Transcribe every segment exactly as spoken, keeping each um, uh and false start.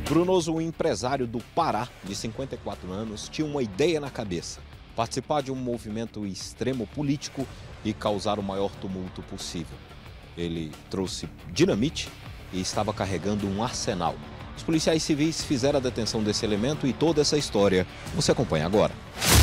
Brunoso, um empresário do Pará, de cinquenta e quatro anos, tinha uma ideia na cabeça: participar de um movimento extremo político e causar o maior tumulto possível. Ele trouxe dinamite e estava carregando um arsenal. Os policiais civis fizeram a detenção desse elemento e toda essa história você acompanha agora.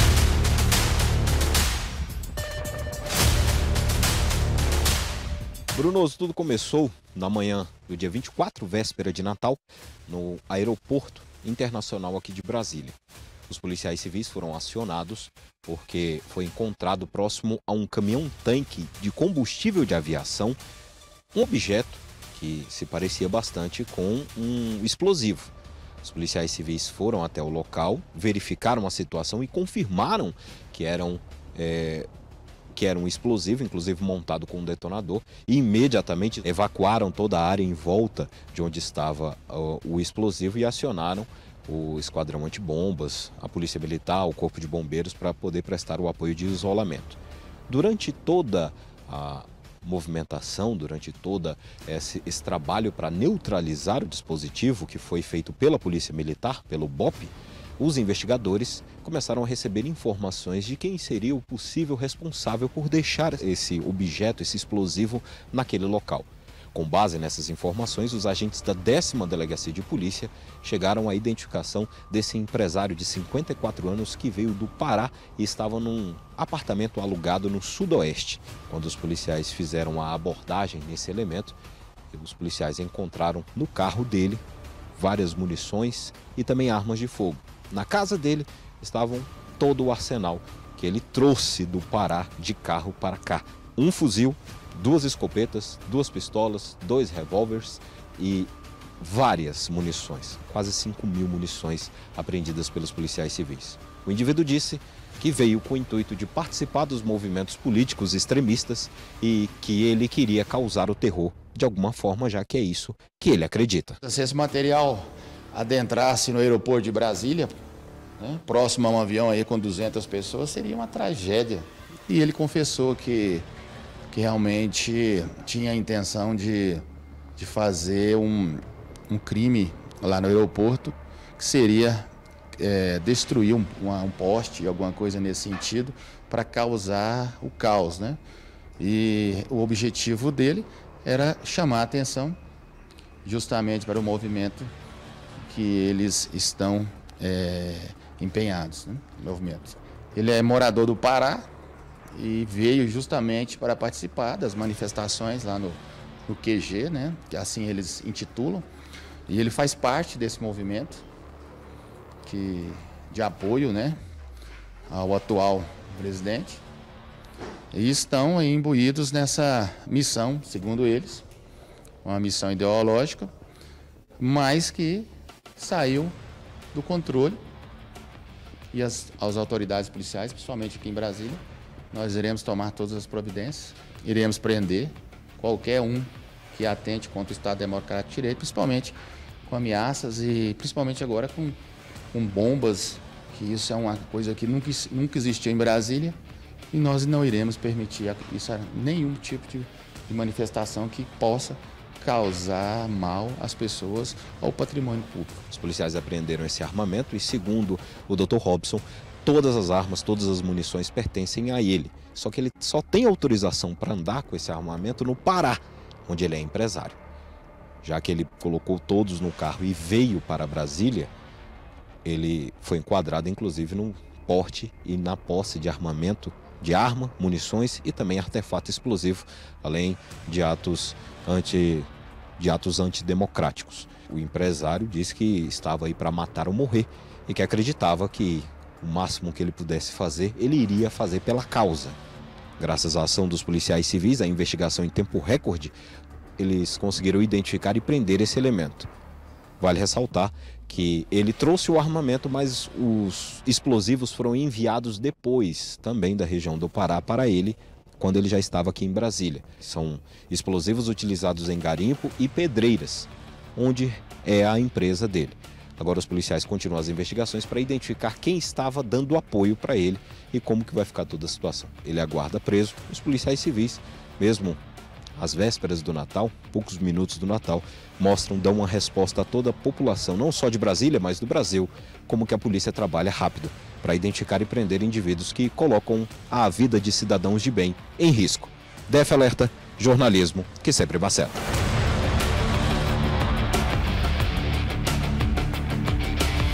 Brunoso, tudo começou na manhã do dia vinte e quatro, véspera de Natal, no aeroporto internacional aqui de Brasília. Os policiais civis foram acionados porque foi encontrado próximo a um caminhão-tanque de combustível de aviação um objeto que se parecia bastante com um explosivo. Os policiais civis foram até o local, verificaram a situação e confirmaram que eram... É, que era um explosivo, inclusive montado com um detonador, e imediatamente evacuaram toda a área em volta de onde estava uh, o explosivo e acionaram o esquadrão antibombas, a polícia militar, o corpo de bombeiros para poder prestar o apoio de isolamento. Durante toda a movimentação, durante todo esse, esse trabalho para neutralizar o dispositivo que foi feito pela polícia militar, pelo B O P, os investigadores começaram a receber informações de quem seria o possível responsável por deixar esse objeto, esse explosivo, naquele local. Com base nessas informações, os agentes da décima Delegacia de Polícia chegaram à identificação desse empresário de cinquenta e quatro anos que veio do Pará e estava num apartamento alugado no sudoeste. Quando os policiais fizeram a abordagem nesse elemento, os policiais encontraram no carro dele várias munições e também armas de fogo. Na casa dele estavam todo o arsenal que ele trouxe do Pará de carro para cá. Um fuzil, duas escopetas, duas pistolas, dois revólveres e várias munições. Quase cinco mil munições apreendidas pelos policiais civis. O indivíduo disse que veio com o intuito de participar dos movimentos políticos extremistas e que ele queria causar o terror de alguma forma, já que é isso que ele acredita. Se esse material adentrasse no aeroporto de Brasília, né, próximo a um avião aí com duzentas pessoas, seria uma tragédia. E ele confessou que, que realmente tinha a intenção de, de fazer um, um crime lá no aeroporto, que seria é, destruir um, uma, um poste, alguma coisa nesse sentido, para causar o caos, né? E o objetivo dele era chamar a atenção justamente para o movimento que eles estão é, empenhados, né, no movimento. Ele é morador do Pará e veio justamente para participar das manifestações lá no, no Q G, né, que assim eles intitulam, e ele faz parte desse movimento que, de apoio, né, ao atual presidente, e estão aí imbuídos nessa missão, segundo eles, uma missão ideológica, mas que saiu do controle, e as, as autoridades policiais, principalmente aqui em Brasília, nós iremos tomar todas as providências, iremos prender qualquer um que atente contra o Estado Democrático de Direito, principalmente com ameaças e principalmente agora com, com bombas, que isso é uma coisa que nunca, nunca existiu em Brasília, e nós não iremos permitir isso a nenhum tipo de, de manifestação que possa causar mal às pessoas, ao patrimônio público. Os policiais apreenderam esse armamento e, segundo o doutor Robson, todas as armas, todas as munições pertencem a ele. Só que ele só tem autorização para andar com esse armamento no Pará, onde ele é empresário. Já que ele colocou todos no carro e veio para Brasília, ele foi enquadrado, inclusive, no porte e na posse de armamento, de arma, munições e também artefato explosivo, além de atos anti, de atos antidemocráticos. O empresário disse que estava aí para matar ou morrer e que acreditava que o máximo que ele pudesse fazer, ele iria fazer pela causa. Graças à ação dos policiais civis, a investigação em tempo recorde, eles conseguiram identificar e prender esse elemento. Vale ressaltar que ele trouxe o armamento, mas os explosivos foram enviados depois, também da região do Pará, para ele, quando ele já estava aqui em Brasília. São explosivos utilizados em garimpo e pedreiras, onde é a empresa dele. Agora os policiais continuam as investigações para identificar quem estava dando apoio para ele e como que vai ficar toda a situação. Ele aguarda preso. Os policiais civis, mesmo às vésperas do Natal, poucos minutos do Natal, mostram, dão uma resposta a toda a população, não só de Brasília, mas do Brasil, como que a polícia trabalha rápido para identificar e prender indivíduos que colocam a vida de cidadãos de bem em risco. D F Alerta, jornalismo que sempre baceta.